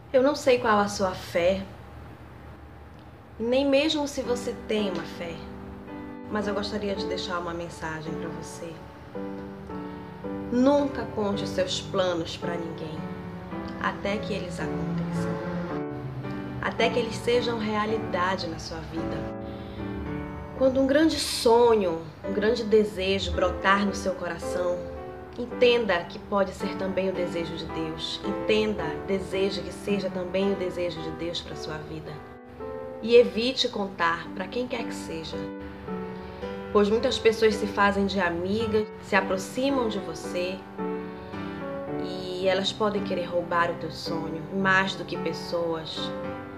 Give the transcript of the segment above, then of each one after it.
Eu não sei qual a sua fé, e nem mesmo se você tem uma fé, mas eu gostaria de deixar uma mensagem para você. Nunca conte os seus planos para ninguém, até que eles aconteçam, até que eles sejam realidade na sua vida. Quando um grande sonho, um grande desejo brotar no seu coração, entenda que pode ser também o desejo de Deus. Entenda, deseje que seja também o desejo de Deus para a sua vida. E evite contar para quem quer que seja. Pois muitas pessoas se fazem de amigas, se aproximam de você e elas podem querer roubar o teu sonho, mais do que pessoas.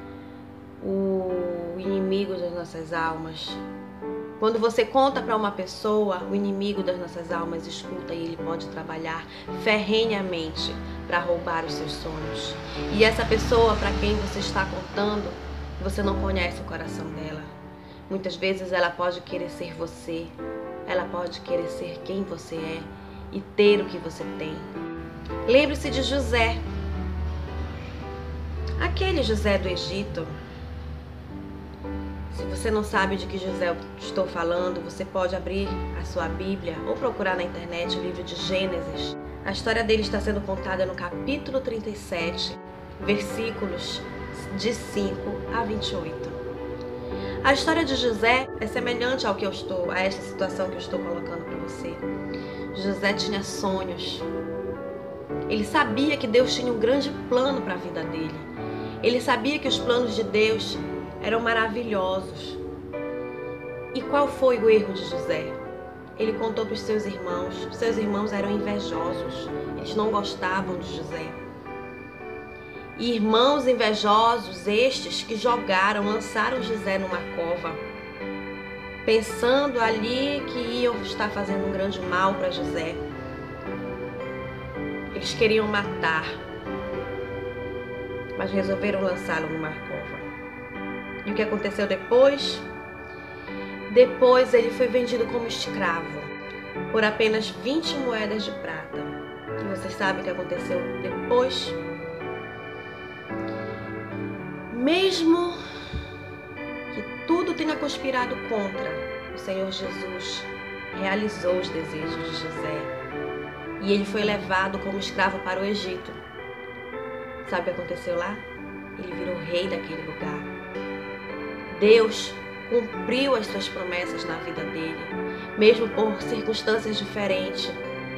O inimigo das nossas almas. Quando você conta para uma pessoa, o inimigo das nossas almas escuta e ele pode trabalhar ferrenhamente para roubar os seus sonhos. E essa pessoa para quem você está contando, você não conhece o coração dela. Muitas vezes ela pode querer ser você, ela pode querer ser quem você é e ter o que você tem. Lembre-se de José, aquele José do Egito. Se você não sabe de que José eu estou falando, você pode abrir a sua Bíblia ou procurar na internet o livro de Gênesis. A história dele está sendo contada no capítulo 37, versículos de 5 a 28. A história de José é semelhante a esta situação que eu estou colocando para você. José tinha sonhos. Ele sabia que Deus tinha um grande plano para a vida dele. Ele sabia que os planos de Deus eram maravilhosos. E qual foi o erro de José? Ele contou para os seus irmãos. Os seus irmãos eram invejosos. Eles não gostavam de José. E irmãos invejosos estes que lançaram José numa cova, pensando ali que iam estar fazendo um grande mal para José. Eles queriam matar, mas resolveram lançá-lo numa cova. E o que aconteceu depois? Depois ele foi vendido como escravo por apenas 20 moedas de prata. E vocês sabem o que aconteceu depois? Mesmo que tudo tenha conspirado contra, o Senhor Jesus realizou os desejos de José. E ele foi levado como escravo para o Egito. Sabe o que aconteceu lá? Ele virou rei daquele lugar. Deus cumpriu as suas promessas na vida dele, mesmo por circunstâncias diferentes.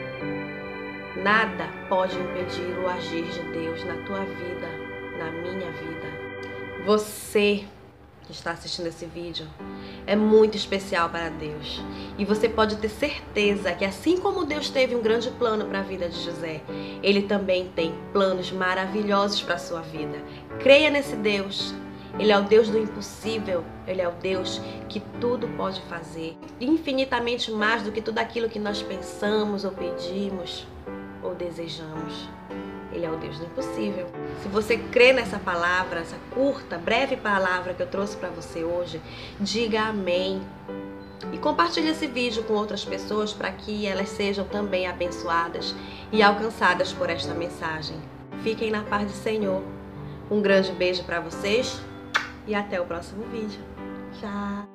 Nada pode impedir o agir de Deus na tua vida, na minha vida. Você que está assistindo esse vídeo é muito especial para Deus. E você pode ter certeza que assim como Deus teve um grande plano para a vida de José, Ele também tem planos maravilhosos para a sua vida. Creia nesse Deus. Ele é o Deus do impossível. Ele é o Deus que tudo pode fazer. Infinitamente mais do que tudo aquilo que nós pensamos ou pedimos ou desejamos. Ele é o Deus do impossível. Se você crê nessa palavra, essa curta, breve palavra que eu trouxe para você hoje, diga amém. E compartilhe esse vídeo com outras pessoas para que elas sejam também abençoadas e alcançadas por esta mensagem. Fiquem na paz do Senhor. Um grande beijo para vocês e até o próximo vídeo. Tchau!